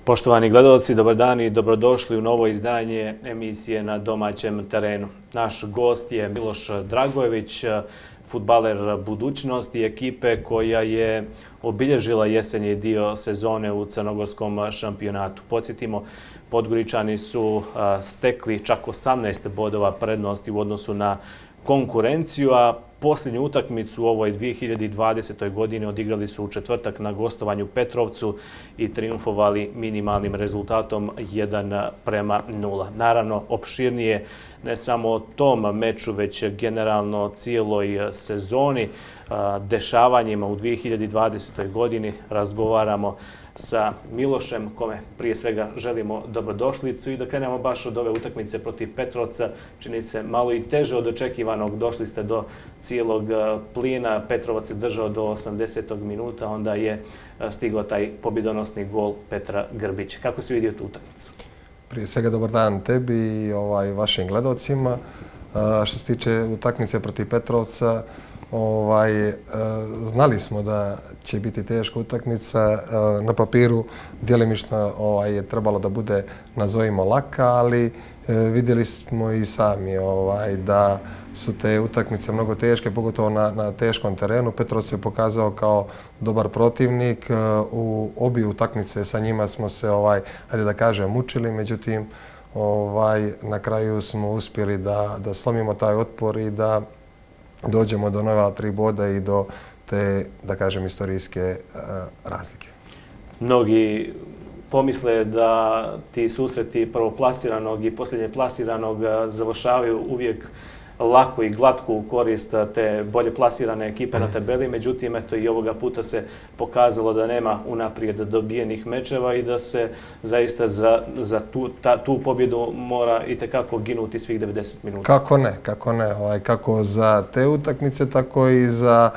Poštovani gledalci, dobar dan i dobrodošli u novo izdanje emisije Na domaćem terenu. Naš gost je Miloš Dragojević, fudbaler budućnosti, ekipe koja je obilježila jesenji dio sezone u crnogorskom šampionatu. Podsjetimo, Podgoričani su stekli čak 18 bodova prednosti u odnosu na konkurenciju, a posljednju utakmicu u ovoj 2020. godini odigrali su u četvrtak na gostovanju Petrovcu i triumfovali minimalnim rezultatom 1:0. Naravno, opširnije ne samo o tom meču, već generalno o cijeloj sezoni, dešavanjima u 2020. godini razgovaramo sa Milošem, kome prije svega želimo dobrodošlicu i da krenemo baš od ove utakmice protiv Petrovca. Čini se malo i teže od očekivanog, došli ste do cijelog plina, Petrovac je držao do 80. minuta, onda je stigao taj pobjedonosni gol Petra Grbića. Kako si vidio tu utakmicu? Prije svega dobar dan tebi i vašim gledalcima. Što se tiče utakmice protiv Petrovca, znali smo da će biti teška utakmica. Na papiru djelimično je trebalo da bude, nazovimo, laka, ali vidjeli smo i sami da su te utakmice mnogo teške, pogotovo na teškom terenu. Petrovac se pokazao kao dobar protivnik. U obje utakmice sa njima smo se, ajde da kažem, mučili, međutim, na kraju smo uspjeli da slomimo taj otpor i da dođemo do nova 3 boda i do te, da kažem, istorijske razlike. Mnogi pomisle da ti susreti prvoplasiranog i posljednje plasiranog završavaju uvijek lako i glatko u korist te bolje plasirane ekipe na tabeli. Međutim, eto i ovoga puta se pokazalo da nema unaprijed dobijenih mečeva i da se zaista za tu pobjedu mora itekako ginuti svih 90 minuta. Kako ne. Kako za te utakmice, tako i za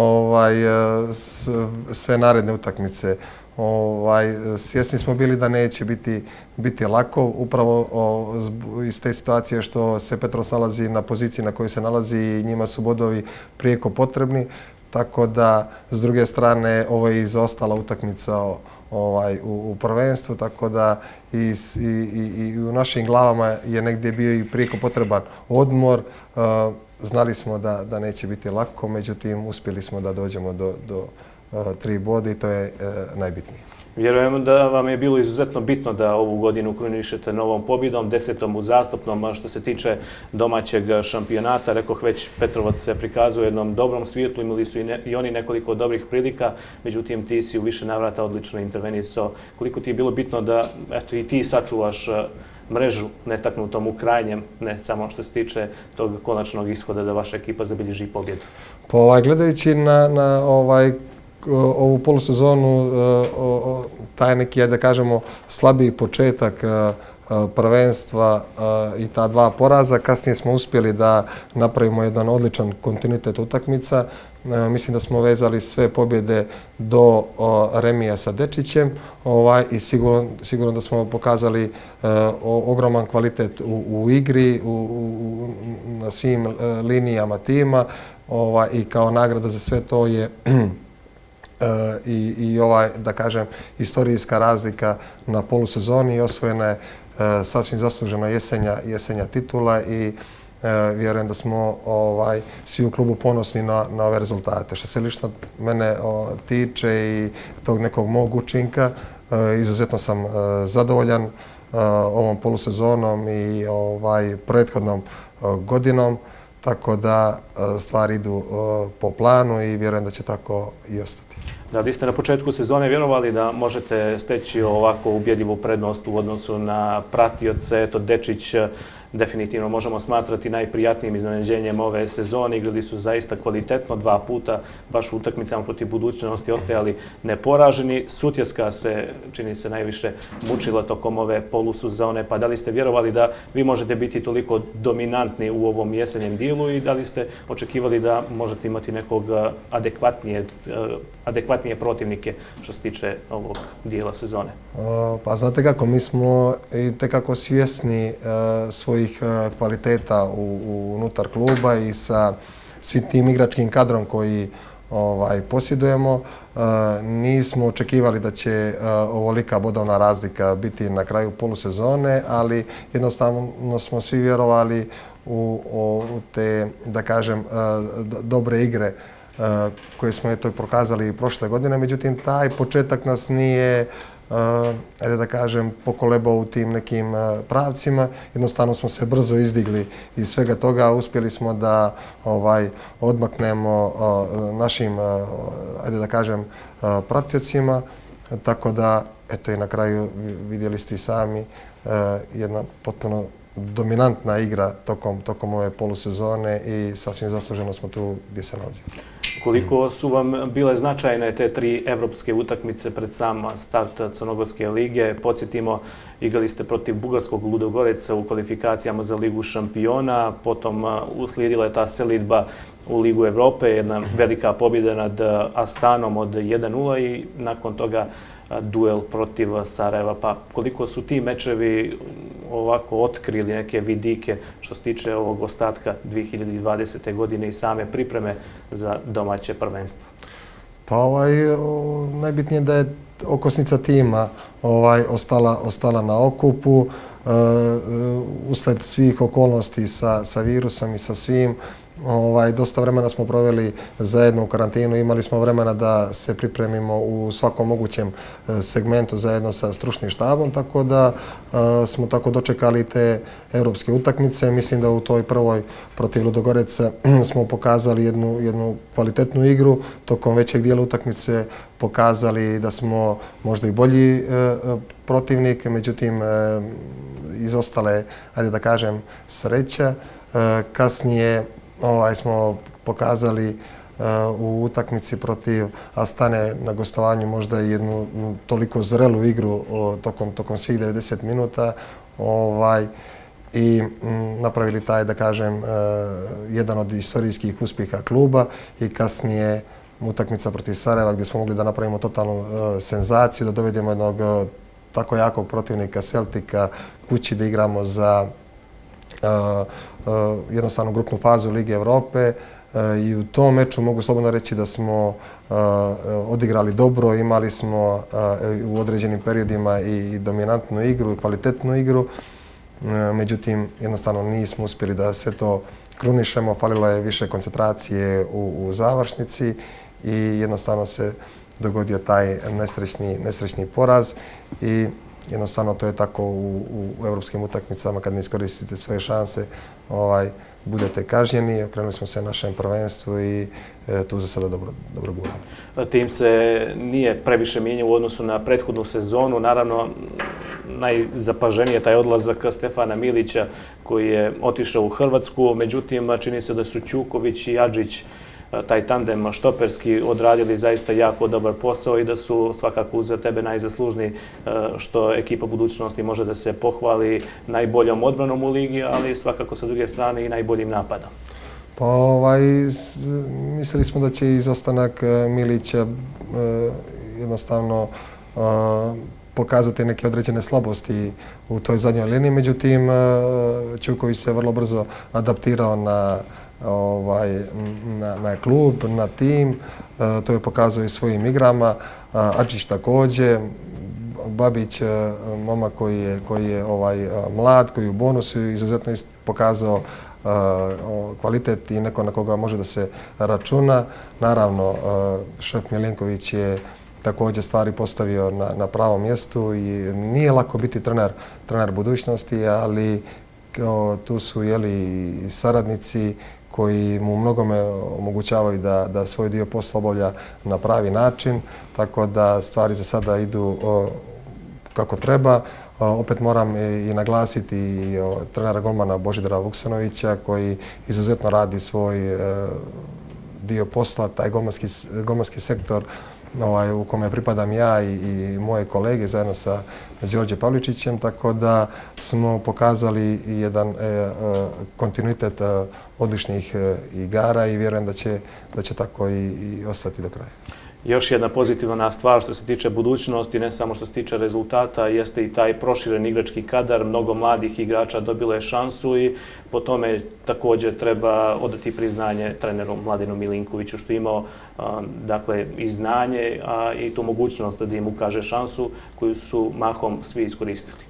sve naredne utakmice. Svjesni smo bili da neće biti lako, upravo iz te situacije što se Petrovac nalazi na poziciji na kojoj se nalazi i njima su bodovi prijeko potrebni, tako da s druge strane ovo je i zaostala utakmica u prvenstvu, tako da i u našim glavama je negdje bio i prijeko potreban odmor. Znali smo da neće biti lako, međutim uspjeli smo da dođemo do 3 boda i to je najbitnije. Vjerujem da vam je bilo izuzetno bitno da ovu godinu krunišete novom pobjedom, 10. uzastopnom. Što se tiče domaćeg šampionata, rekoh već, Petrovac se prikazuje u jednom dobrom svjetlu, imali su i oni nekoliko dobrih prilika, međutim ti si u više navrata odlično intervenisao. Koliko ti je bilo bitno da i ti sačuvaš mrežu netaknutom u krajnjem, ne samo što se tiče tog konačnog ishoda da vaša ekipa zabilježi pobjedu? Gledajući na ovu polusezonu, taj neki, da kažemo, slabiji početak prvenstva i ta 2 poraza. Kasnije smo uspjeli da napravimo jedan odličan kontinuitet utakmica. Mislim da smo vezali sve pobjede do remija sa Dečićem i sigurno da smo pokazali ogroman kvalitet u igri, na svim linijama tima i kao nagrada za sve to je i da kažem, istorijska razlika na polusezoni i osvojena je sasvim zaslužena jesenja titula i vjerujem da smo svi u klubu ponosni na ove rezultate. Što se lično mene tiče i tog nekog mog učinka, izuzetno sam zadovoljan ovom polusezonom i prethodnom godinom, tako da stvari idu po planu i vjerujem da će tako i ostati. Da li ste na početku sezone vjerovali da možete steći ovako ubjedljivu prednost u odnosu na pratioce? Eto, Dečić definitivno možemo smatrati najprijatnijim iznenađenjem ove sezone. Igrali su zaista kvalitetno 2 puta, baš u utakmicama protiv budućnosti ostajali neporaženi. Sutjeska se, čini se, najviše mučila tokom ove polusezone. Pa da li ste vjerovali da vi možete biti toliko dominantni u ovom jesenjem dijelu i da li ste očekivali da možete imati nekog adekvatnije protivnike što se tiče ovog dijela sezone? Pa znate kako, mi smo i tekako svjesni svojih kvaliteta unutar kluba i sa svim tim igračkim kadrom koji posjedujemo. Nismo očekivali da će ovolika bodovna razlika biti na kraju polusezone, ali jednostavno smo svi vjerovali u te, da kažem, dobre igre koje smo pokazali i prošle godine. Međutim, taj početak nas nije, ajde da kažem, pokolebao u tim nekim pravcima. Jednostavno smo se brzo izdigli iz svega toga. Uspjeli smo da odmaknemo našim, ajde da kažem, pratiocima. Tako da, eto i na kraju vidjeli ste i sami jedna potpuno dominantna igra tokom ove polusezone i sasvim zasluženo smo tu gdje se nalazimo. Koliko su vam bile značajne te 3 evropske utakmice pred sam start Crnogorske lige? Podsjetimo, igrali ste protiv bugarskog Ludogoreca u kvalifikacijama za Ligu šampiona, potom uslijedila je ta selidba u Ligu Evrope, jedna velika pobjeda nad Astanom od 1:0 i nakon toga duel protiv Sarajeva. Pa koliko su ti mečevi ovako otkrili neke vidike što se tiče ovog ostatka 2020. godine i same pripreme za domaće prvenstvo? Pa najbitnije da je okosnica tima ostala na okupu. Usled svih okolnosti sa virusom i sa svim, dosta vremena smo proveli zajedno u karantinu. Imali smo vremena da se pripremimo u svakom mogućem segmentu zajedno sa stručnim štabom, tako da smo tako dočekali te evropske utakmice. Mislim da u toj prvoj protiv Ludogoreca smo pokazali jednu kvalitetnu igru. Tokom većeg dijela utakmice pokazali da smo možda i bolji protivnik, međutim izostale, ajde da kažem, sreća. Kasnije smo pokazali u utakmici protiv Astane na gostovanju možda i jednu toliko zrelu igru tokom svih 90 minuta i napravili taj, da kažem, jedan od istorijskih uspjeha kluba i kasnije utakmica protiv Sarajeva gdje smo mogli da napravimo totalnu senzaciju, da dovedemo jednog tako jakog protivnika Celtica kući, da igramo za jednostavno grupnu fazu Lige Evrope i u tom meču mogu slobodno reći da smo odigrali dobro, imali smo u određenim periodima i dominantnu igru i kvalitetnu igru, međutim jednostavno nismo uspjeli da sve to krunišemo, falilo je više koncentracije u završnici i jednostavno se dogodio taj nesrećni poraz i jednostavno to je tako u evropskim utakmicama, kad ne iskoristite svoje šanse, budete kažnjeni. Okrenuli smo se našem prvenstvu i tu za sada dobro guramo. Tim se nije previše mijenjao u odnosu na prethodnu sezonu. Naravno, najzapaženiji je taj odlazak Stefana Milića koji je otišao u Hrvatsku. Međutim, čini se da su Ćuković i Adžić, taj tandem štoperski, odradili zaista jako dobar posao i da su svakako za tebe najzaslužniji što ekipa budućnosti može da se pohvali najboljom odbranom u ligi, ali svakako sa druge strane i najboljim napadom. Pa mislili smo da će izostanak Milića jednostavno pokazati neke određene slabosti u toj zadnjoj liniji, međutim Ćuković se vrlo brzo adaptirao na klub, na tim, to je pokazao i svojim igrama, Adžić također, Babić, momak koji je mlad, koji je u bonusu, izuzetno pokazao kvalitet i neko na koga može da se računa. Naravno, šef Milenković je također stvari postavio na pravom mjestu i nije lako biti trener budućnosti, ali tu su i saradnici koji mu mnogome omogućavaju da svoj dio posla obavlja na pravi način, tako da stvari za sada idu kako treba. Opet moram i naglasiti i trenera golmana Božidara Vuksanovića koji izuzetno radi svoj dio posla, taj golmanski sektor u kome pripadam ja i moje kolege zajedno sa Đorđe Pavličićem, tako da smo pokazali jedan kontinuitet odličnih igara i vjerujem da će tako i ostati do kraja. Još jedna pozitivna stvar što se tiče budućnosti, ne samo što se tiče rezultata, jeste i taj proširen igrački kadar. Mnogo mladih igrača dobilo je šansu i po tome također treba odati priznanje treneru Mladenu Milinkoviću što je imao dakle, i znanje, a i tu mogućnost da im ukaže šansu koju su mahom svi iskoristili.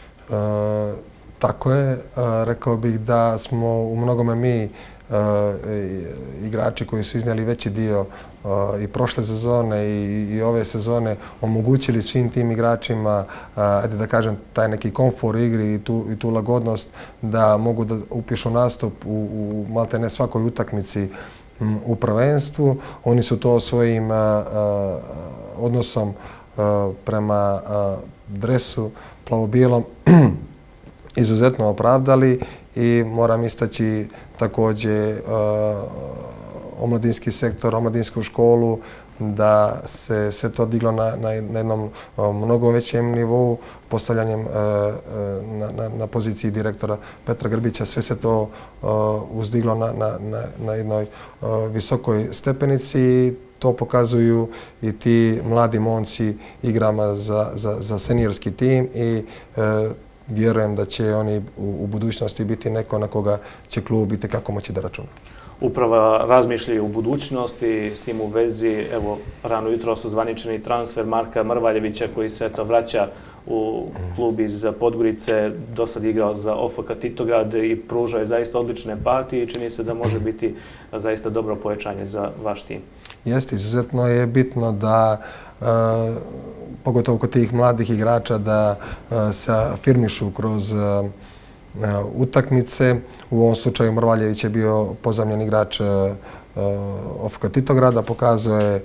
Tako je. Rekao bih da smo u mnogome mi igrači koji su iznijeli veći dio i prošle sezone i ove sezone omogućili svim tim igračima, ajde da kažem, taj neki komfor u igri i tu lagodnost da mogu da upišu nastup u maltene svakoj utakmici u prvenstvu. Oni su to svojim odnosom prema dresu plavo-bijelom izuzetno opravdali i moram istaći također omladinski sektor, omladinsku školu, da se sve to diglo na jednom mnogo većem nivou, postavljanjem na poziciji direktora Petra Grbića. Sve se to uzdiglo na jednoj visokoj stepenici i to pokazuju i ti mladi momci igrama za seniorski tim i vjerujem da će oni u budućnosti biti neko na koga će klub itekako moći da računa. Uprava razmišlja u budućnosti, s tim u vezi, evo, rano jutro su zvaničeni transfer Marka Mrvaljevića koji se eto vraća u klub iz Podgorice, do sad igrao za OFK Titograd i pružao je zaista odlične partije i čini se da može biti zaista dobro pojačanje za vaš tim. Jeste, izuzetno je bitno da pogotovo kod tih mladih igrača da se afirmišu kroz utakmice. U ovom slučaju Mrvaljević je bio pozamljen igrač OFK Titograda, pokazuje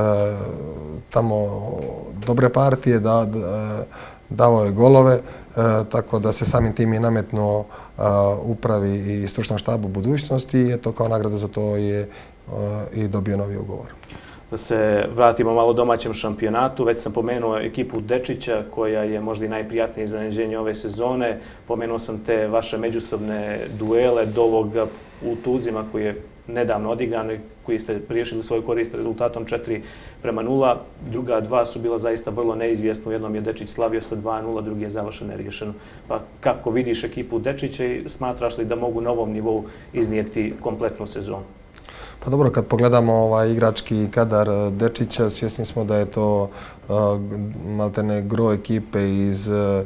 tamo dobre partije, dao je golove, tako da se samim tim je nametnuo upravi i stručnom štabu budućnosti i eto kao nagrada za to je i dobio novi ugovor. Da se vratimo malo domaćem šampionatu. Već sam pomenuo ekipu Dečića koja je možda i najprijatnije iznenađenje ove sezone. Pomenuo sam te vaše međusobne duele do ovog u Tuzima koji je nedavno odigran i koji ste riješili svoj korist rezultatom 4:0. Druga dva su bila zaista vrlo neizvjesna. U jednom je Dečić slavio sa 2:0, drugi je završen neriješeno. Pa kako vidiš ekipu Dečića i smatraš li da mogu na ovom nivou iznijeti kompletnu sezonu? Pa dobro, kad pogledamo igrački kadar Dečića, svjesni smo da je to maltene gro ekipe iz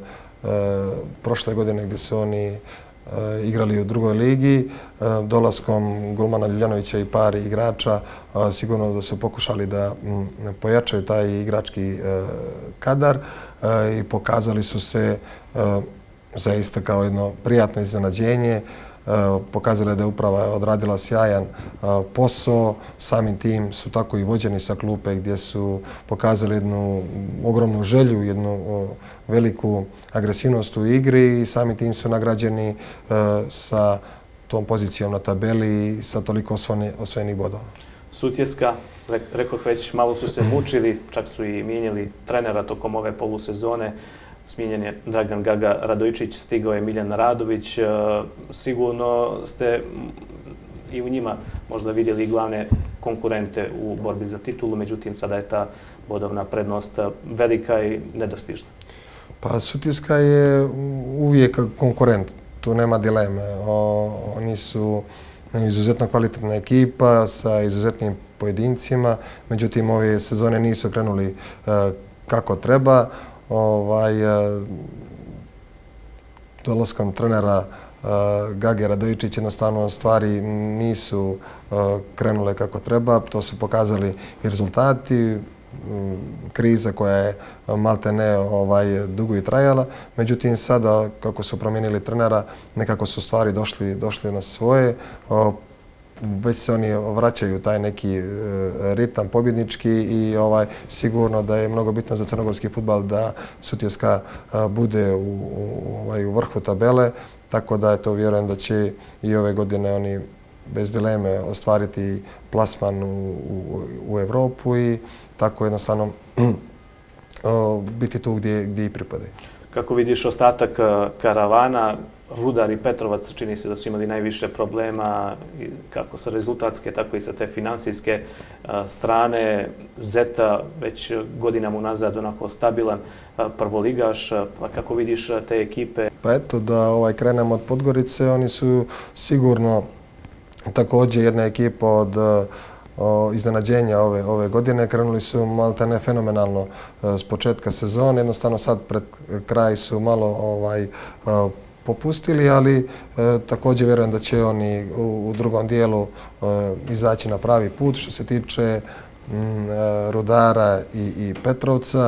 prošle godine gdje su oni igrali u drugoj ligi. Dolaskom golmana Ljuljanovića i par igrača sigurno da su pokušali da pojačaju taj igrački kadar i pokazali su se zaista kao jedno prijatno iznenađenje. Pokazali da je uprava odradila sjajan posao, samim tim su tako i vođeni sa klupe gdje su pokazali jednu ogromnu želju, jednu veliku agresivnost u igri i samim tim su nagrađeni sa tom pozicijom na tabeli i sa toliko osvojenih bodova. Sutjeska, rekoh već, malo su se mučili, čak su i mijenjali trenera tokom ove polusezone. Smijenjen je Dragan Gaga Radojčić, stigao je Miljan Radović. Sigurno ste i u njima možda vidjeli i glavne konkurente u borbi za titulu, međutim sada je ta bodovna prednost velika i nedostižna. Pa Sutjeska je uvijek konkurent, tu nema dileme. Oni su izuzetno kvalitetna ekipa sa izuzetnim pojedincima, međutim ove sezone nisu krenuli kako treba. Dolaskom trenera Gage Radojčić jednostavno stvari nisu krenule kako treba. To su pokazali i rezultati. Kriza koja je maltene dugo i trajala. Međutim, sada kako su promijenili trenera, nekako su stvari došli na svoje. Već se oni vraćaju taj neki ritam pobjednički i sigurno da je mnogo bitno za crnogorski fudbal da Sutjeska bude u vrhu tabele, tako da vjerujem da će i ove godine oni bez dileme ostvariti plasman u Evropu i tako jednostavno biti tu gdje i pripadaju. Kako vidiš ostatak karavana, Rudar i Petrovac čini se da su imali najviše problema kako sa rezultatske, tako i sa te finansijske strane. Zeta već godinama unazad onako stabilan prvoligaš, pa kako vidiš te ekipe? Pa eto da krenemo od Podgorice, oni su sigurno također jedna ekipa od iznenađenja ove godine. Krenuli su maltene fenomenalno s početka sezone. Jednostavno sad pred kraj su malo popustili, ali također vjerujem da će oni u drugom dijelu izaći na pravi put. Što se tiče Rudara i Petrovca,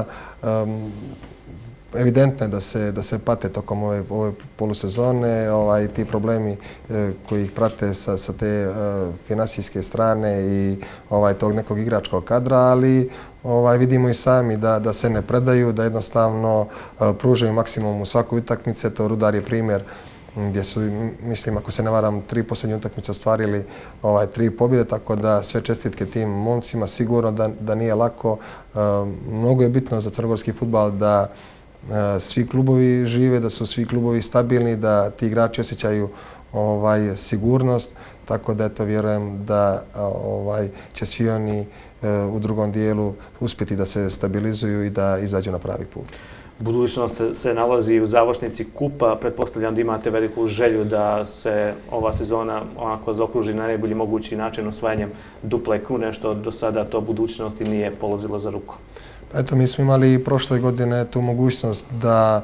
evidentno je da se pate tokom ove polusezone, ti problemi koji ih prate sa te finansijske strane i tog nekog igračkog kadra, ali vidimo i sami da se ne predaju, da jednostavno pružaju maksimum u svakoj utakmici. To Rudar je primjer gdje su, mislim, ako se ne varam, 3 posljednje utakmice ostvarili 3 pobjede, tako da sve čestitke tim momcima. Sigurno da nije lako. Mnogo je bitno za crnogorski fudbal da svi klubovi žive, da su svi klubovi stabilni, da ti igrači osjećaju sigurnost, tako da eto vjerujem da će svi oni u drugom dijelu uspjeti da se stabilizuju i da izađu na pravi put. Budućnost se nalazi u završnici kupa. Pretpostavljam da imate veliku želju da se ova sezona onako zaokruži na najbolji mogući način osvajanjem duple krune, što do sada to budućnosti nije polazilo za ruku. Eto, mi smo imali prošle godine tu mogućnost da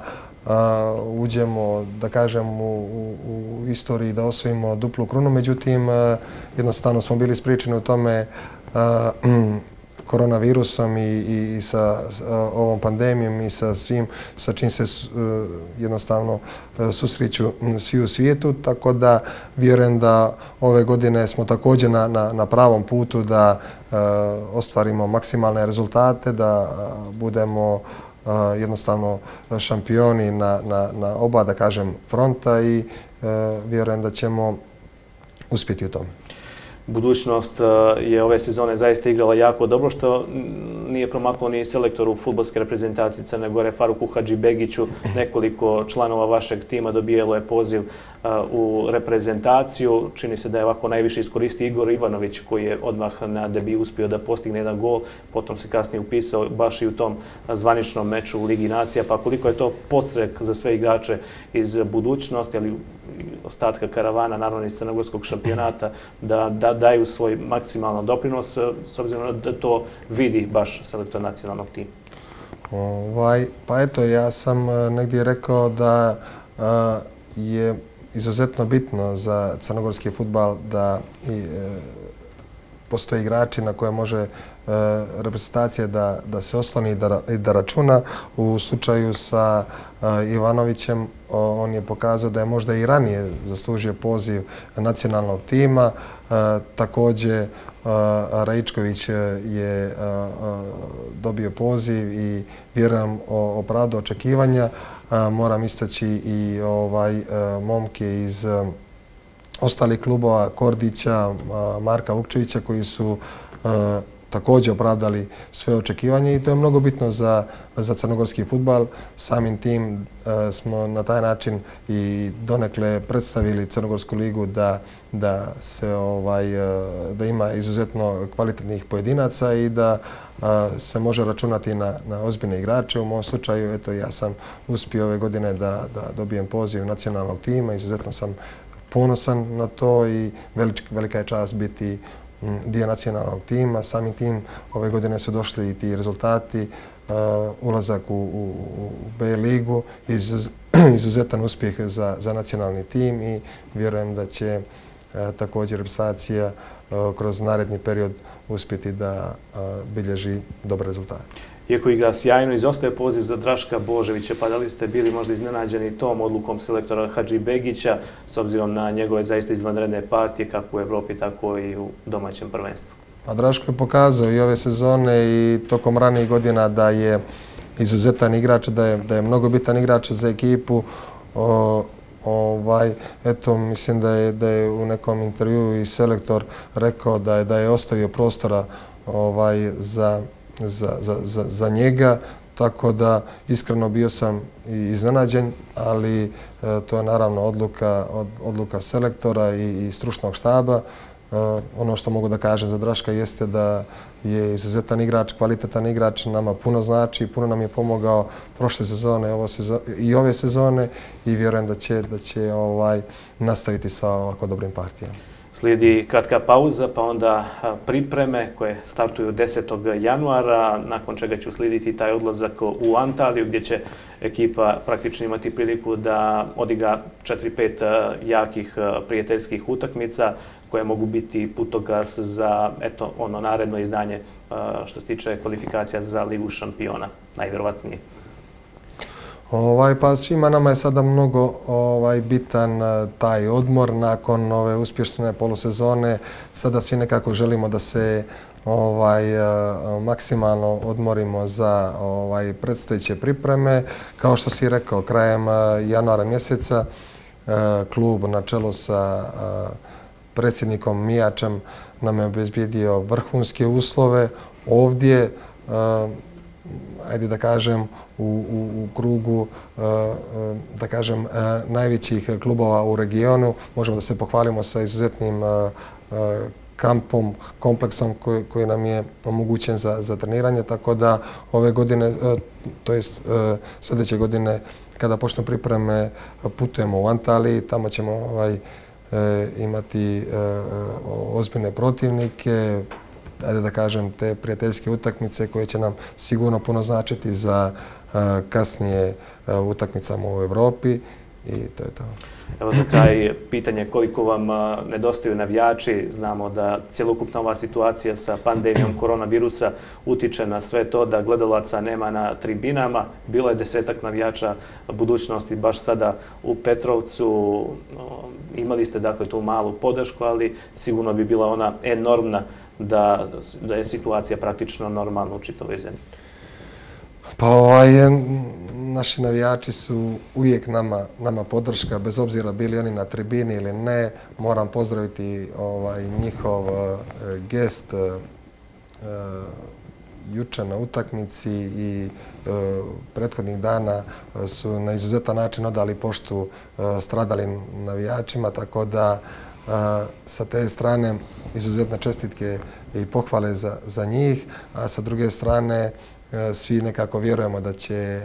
uđemo, da kažem, u istoriji da osvojimo duplu krunu, međutim, jednostavno smo bili spriječeni u tome koronavirusom i sa ovom pandemijom i sa svim sa čim se jednostavno susreću svi u svijetu, tako da vjerujem da ove godine smo također na pravom putu da ostvarimo maksimalne rezultate, da budemo jednostavno šampioni na oba, da kažem, fronta i vjerujem da ćemo uspjeti u tome. Budućnost je ove sezone zaista igrala jako dobro, što nije promaklo ni selektoru fudbalske reprezentacije Crne Gore Faruku Hadžibegiću. Nekoliko članova vašeg tima dobijalo je poziv u reprezentaciju. Čini se da je ovako najviše iskoristio Igor Ivanović, koji je odmah na debiju uspio da postigne jedan gol. Potom se kasnije upisao baš i u tom zvaničnom meču u Ligi nacija. Pa koliko je to podstrek za sve igrače iz budućnosti, ali ostatka karavana, naravno iz crnogorskog šampionata, da daju svoj maksimalan doprinos, s obzirom da to vidi baš selektor nacionalnog tima? Pa eto, ja sam negdje rekao da je izuzetno bitno za crnogorski fudbal da postoje igrači na koje može reprezentacija da se osloni i da računa. U slučaju sa Ivanovićem, on je pokazao da je možda i ranije zaslužio poziv nacionalnog tima. Također, Raičković je dobio poziv i vjerujem opravdao očekivanja. Moram istaći i momke iz ostalih klubova, Kordića, Marka Vukčevića, koji su također opravdali sve očekivanje i to je mnogo bitno za crnogorski fudbal. Samim tim smo na taj način i donekle predstavili Crnogorsku ligu da ima izuzetno kvalitetnih pojedinaca i da se može računati na ozbiljne igrače. U mom slučaju, eto, ja sam uspio ove godine da dobijem poziv nacionalnog tima. Izuzetno sam ponosan na to i velika je čast biti dio nacionalnog tima. Samim tim ove godine su došli i ti rezultati, ulazak u B ligu, izuzetan uspjeh za nacionalni tim i vjerujem da će također reprezentacija kroz naredni period uspjeti da bilježi dobre rezultate. Iako igra sjajno, izostaje poziv za Draška Boževića, pa da li ste bili možda iznenađeni tom odlukom selektora Hadžibegića s obzirom na njegove zaista izvanredne partije kako u Evropi, tako i u domaćem prvenstvu? Pa Draško je pokazao i ove sezone i tokom ranijih godina da je izuzetan igrač, da je mnogo bitan igrač za ekipu. Eto, mislim da je u nekom intervjuu i selektor rekao da je ostavio prostora za njega, tako da iskreno bio sam i iznenađen, ali to je naravno odluka selektora i stručnog štaba. Ono što mogu da kažem za Draška jeste da je izuzetan igrač, kvalitetan igrač, nama puno znači, puno nam je pomogao prošle sezone i ove sezone i vjerujem da će nastaviti sa ovako dobrim partijama. Slijedi kratka pauza, pa onda pripreme koje startuju 10. januara, nakon čega će uslijediti taj odlazak u Antaliju, gdje će ekipa praktično imati priliku da odigra 4-5 jakih prijateljskih utakmica koje mogu biti putokaz za ono naredno izdanje što se tiče kvalifikacija za Ligu šampiona, najvjerovatnije. Pa svima nama je sada mnogo bitan taj odmor nakon ove uspješne polusezone. Sada svi nekako želimo da se maksimalno odmorimo za predstojeće pripreme. Kao što si rekao, krajem januara mjeseca klub na čelu sa predsjednikom Mijačem nam je obezbijedio vrhunske uslove ovdje, ajde da kažem, u krugu da kažem najvećih klubova u regionu. Možemo da se pohvalimo sa izuzetnim kampom, kompleksom koji nam je omogućen za treniranje, tako da ove godine, to jest sljedeće godine kada počnu pripreme putujemo u Antaliji, tamo ćemo imati ozbiljne protivnike, ajde da kažem, te prijateljske utakmice koje će nam sigurno puno značiti za kasnije utakmicama u Evropi i to je to. Evo za kraj pitanje koliko vam nedostaju navijači. Znamo da cjelokupna ova situacija sa pandemijom koronavirusa utiče na sve to da gledalaca nema na tribinama. Bilo je 10-ak navijača budućnosti baš sada u Petrovcu. Imali ste dakle tu malu podršku, ali sigurno bi bila ona enormna da je situacija praktično normalna u čitavoj zemlji. Pa naši navijači su uvijek nama podrška, bez obzira bili oni na tribini ili ne. Moram pozdraviti njihov gest juče na utakmici i prethodnih dana su na izuzetan način odali poštu stradalim navijačima, tako da sa te strane izuzetne čestitke i pohvale za njih, a sa druge strane svi nekako vjerujemo da će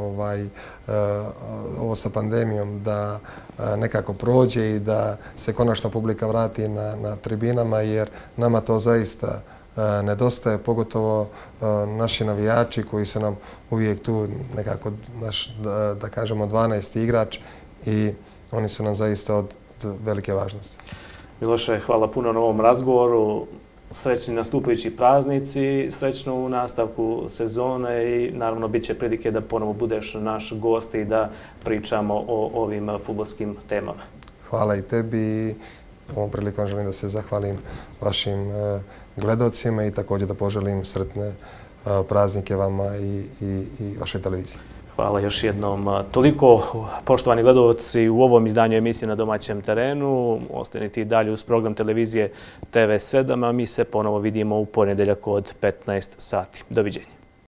ovo sa pandemijom da nekako prođe i da se konačno publika vrati na tribinama, jer nama to zaista nedostaje, pogotovo naši navijači koji su nam uvijek tu nekako naš, da kažemo, 12. igrač i oni su nam zaista od velike važnosti. Miloše, hvala puno na ovom razgovoru. Srećni nastupajući praznici, srećno u nastavku sezone i naravno bit će prilike da ponovo budeš naš gost i da pričamo o ovim fudbalskim temama. Hvala i tebi. Ovom prilikom želim da se zahvalim vašim gledalcima i također da poželim sretne praznike vama i vašoj televiziji. Hvala još jednom. Toliko, poštovani gledalci, u ovom izdanju emisije Na domaćem terenu. Ostanite i dalje uz program televizije TV7, a mi se ponovo vidimo u ponedjeljak od 15 sati. Doviđenja.